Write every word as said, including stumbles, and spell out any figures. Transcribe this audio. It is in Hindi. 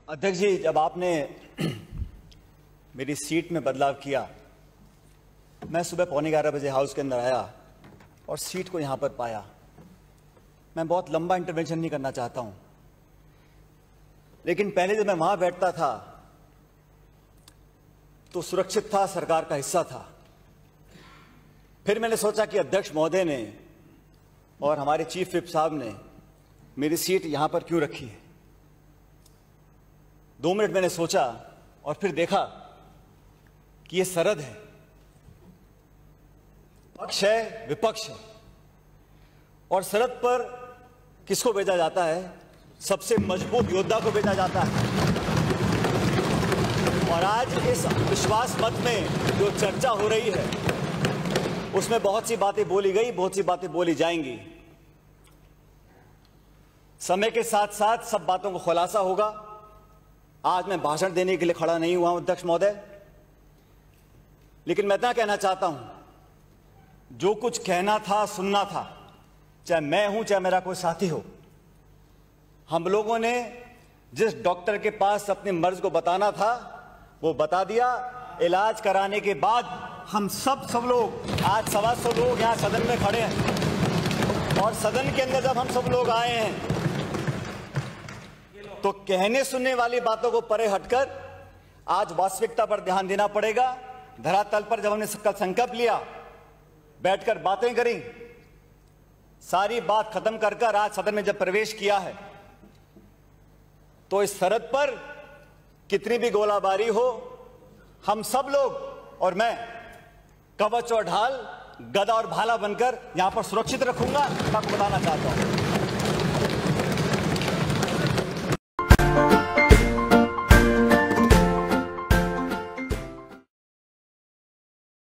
अध्यक्ष जी, जब आपने मेरी सीट में बदलाव किया, मैं सुबह पौने ग्यारह बजे हाउस के अंदर आया और सीट को यहां पर पाया। मैं बहुत लंबा इंटरवेंशन नहीं करना चाहता हूं, लेकिन पहले जब मैं वहां बैठता था तो सुरक्षित था, सरकार का हिस्सा था। फिर मैंने सोचा कि अध्यक्ष महोदय ने और हमारे चीफ विप साहब ने मेरी सीट यहां पर क्यों रखी है। दो मिनट मैंने सोचा और फिर देखा कि यह सरहद है, पक्ष है, विपक्ष है, और सरहद पर किसको भेजा जाता है? सबसे मजबूत योद्धा को भेजा जाता है। और आज इस विश्वास मत में जो चर्चा हो रही है उसमें बहुत सी बातें बोली गई, बहुत सी बातें बोली जाएंगी। समय के साथ साथ सब बातों को खुलासा होगा। आज मैं भाषण देने के लिए खड़ा नहीं हुआ हूं अध्यक्ष महोदय, लेकिन मैं इतना कहना चाहता हूं, जो कुछ कहना था, सुनना था, चाहे मैं हूं चाहे मेरा कोई साथी हो, हम लोगों ने जिस डॉक्टर के पास अपनी मर्ज को बताना था वो बता दिया। इलाज कराने के बाद हम सब सब लोग, आज सवा सौ लोग यहां सदन में खड़े हैं, और सदन के अंदर जब हम सब लोग आए हैं तो कहने सुनने वाली बातों को परे हटकर आज वास्तविकता पर ध्यान देना पड़ेगा। धरातल पर जब हमने कल संकल्प लिया, बैठकर बातें करी, सारी बात खत्म कर कर आज सदन में जब प्रवेश किया है, तो इस सरहद पर कितनी भी गोलाबारी हो, हम सब लोग और मैं कवच और ढाल, गदा और भाला बनकर यहां पर सुरक्षित रखूंगा। मैं आपको बताना चाहता हूं।